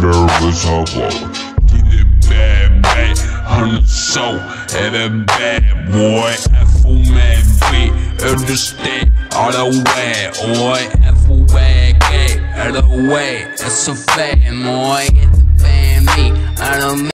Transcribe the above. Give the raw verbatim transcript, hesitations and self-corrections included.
nervous hobo. Get it bad, bad, I'm the soul, and a bad boy. F O man B, understand all the way, boy. F O way, K, all the way. That's a fan, boy. Get the band me, I don't